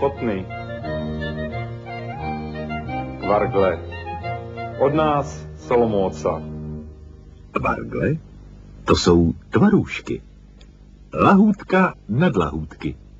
ochotny. Kvargle. Od nás z Olomouca. Kvargle? To jsou tvarůžky. Lahůdka nad lahůdky.